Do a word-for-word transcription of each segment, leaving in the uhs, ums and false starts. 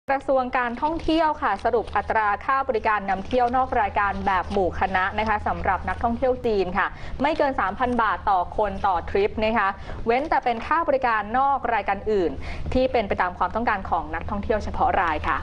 กระทรวงการท่องเที่ยวค่ะสรุปอัตราค่าบริการนำเที่ยวนอกรายการแบบหมู่คณะนะคะสำหรับนักท่องเที่ยวจีนค่ะไม่เกิน สามพัน บาทต่อคนต่อทริปนะคะเว้นแต่เป็นค่าบริการนอกรายการอื่นที่เป็นไปตามความต้องการของนักท่องเที่ยวเฉพาะรายค่ะ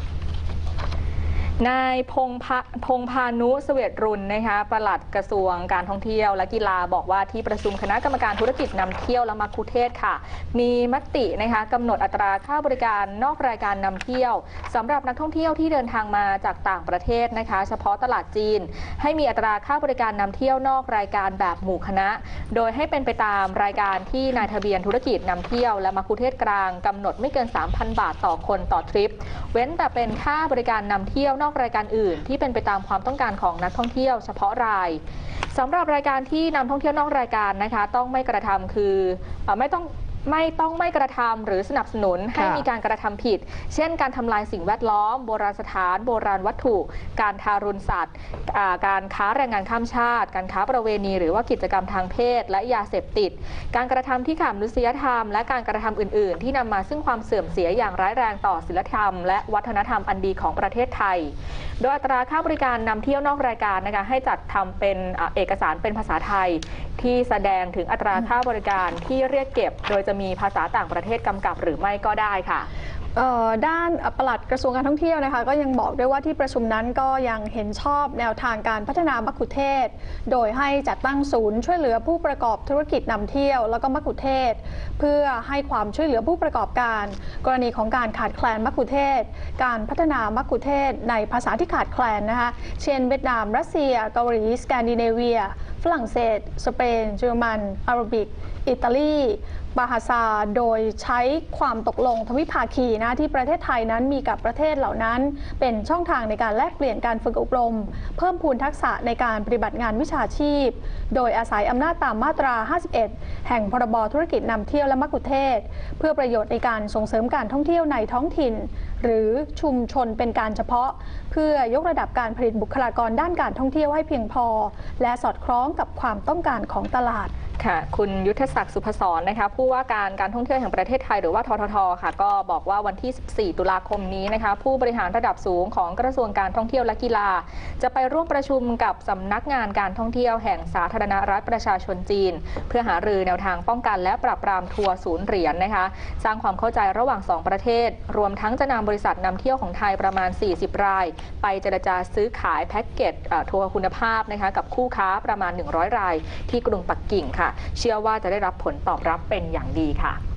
นายพงพพงพานุเสวตรุลนะคะปลัดกระทรวงการท่องเที่ยวและกีฬาบอกว่าที่ประชุมคณะกรรมการธุรกิจนำเที่ยวและมัคคุเทศก์ค่ะมีมตินะคะกำหนดอัตราค่าบริการนอกรายการนำเที่ยวสำหรับนักท่องเที่ยวที่เดินทางมาจากต่างประเทศนะคะเฉพาะตลาดจีนให้มีอัตราค่าบริการนำเที่ยวนอกรายการแบบหมู่คณะโดยให้เป็นไปตามรายการที่นายทะเบียนธุรกิจนำเที่ยวและมัคคุเทศก์กลางกำหนดไม่เกิน สามพัน บาทต่อคนต่อทริปเว้นแต่เป็นค่าบริการนำเที่ยวนอกรายการอื่นที่เป็นไปตามความต้องการของนักท่องเที่ยวเฉพาะรายสำหรับรายการที่นำท่องเที่ยวนอกรายการนะคะต้องไม่กระทำคือไม่ต้องไม่ต้องไม่กระทำหรือสนับสนุนให้มีการกระทำผิดเช่นการทำลายสิ่งแวดล้อมโบราณสถานโบราณวัตถุการทารุณสัตว์การค้าแรงงานข้ามชาติการค้าประเวณีหรือว่ากิจกรรมทางเพศและยาเสพติดการกระทำที่ขาดมนุษยธรรมและการกระทำอื่นๆที่นำมาซึ่งความเสื่อมเสียอย่างร้ายแรงต่อศีลธรรมและวัฒนธรรมอันดีของประเทศไทยโดยอัตราค่าบริการนำเที่ยวนอกรายการนะคะให้จัดทำเป็นเอกสารเป็นภาษาไทยที่แสดงถึงอัตราค่าบริการที่เรียกเก็บโดยจะมีภาษาต่างประเทศกำกับหรือไม่ก็ได้ค่ะด้านปลัดกระทรวงการท่องเที่ยวนะคะก็ยังบอกด้วยว่าที่ประชุมนั้นก็ยังเห็นชอบแนวทางการพัฒนามัคคุเทศก์โดยให้จัดตั้งศูนย์ช่วยเหลือผู้ประกอบธุรกิจนำเที่ยวแล้วก็มัคคุเทศก์เพื่อให้ความช่วยเหลือผู้ประกอบการกรณีของการขาดแคลนมัคคุเทศก์การพัฒนามัคคุเทศก์ในภาษาที่ขาดแคลนนะคะเช่นเวียดนามรัสเซียเกาหลีสแกนดิเนเวียฝรั่งเศสสเปนเยอรมันอาหรับิกอิตาลีบาฮาซาโดยใช้ความตกลงทวิภาคีนะที่ประเทศไทยนั้นมีกับประเทศเหล่านั้นเป็นช่องทางในการแลกเปลี่ยนการฝึกอบรมเพิ่มพูนทักษะในการปฏิบัติงานวิชาชีพโดยอาศัยอำนาจตามมาตรา ห้าสิบเอ็ด แห่งพรบธุรกิจนำเที่ยวและมัคคุเทศก์เพื่อประโยชน์ในการส่งเสริมการท่องเที่ยวในท้องถิ่นหรือชุมชนเป็นการเฉพาะเพื่อยกระดับการผลิตบุคลากรด้านการท่องเที่ยวให้เพียงพอและสอดคล้องกับความต้องการของตลาดค่ะคุณยุทธศักดิ์สุพศรนะคะผู้ว่าการการท่องเที่ยวแห่งประเทศไทยหรือว่าทททค่ะก็บอกว่าวันที่สิบสี่ตุลาคมนี้นะคะผู้บริหารระดับสูงของกระทรวงการท่องเที่ยวและกีฬาจะไปร่วมประชุมกับสำนักงานการท่องเที่ยวแห่งสาธารณรัฐประชาชนจีนเพื่อหารือแนวทางป้องกันและปราบปรามทัวร์ศูนย์เหรียญนะคะสร้างความเข้าใจระหว่างสองประเทศรวมทั้งจะนำบริษัทนำเที่ยวของไทยประมาณสี่สิบรายไปเจรจาซื้อขายแพ็กเกจทัวร์คุณภาพนะคะกับคู่ค้าประมาณหนึ่งร้อยรายที่กรุงปักกิ่งค่ะเชื่อว่าจะได้รับผลตอบรับเป็นอย่างดีค่ะ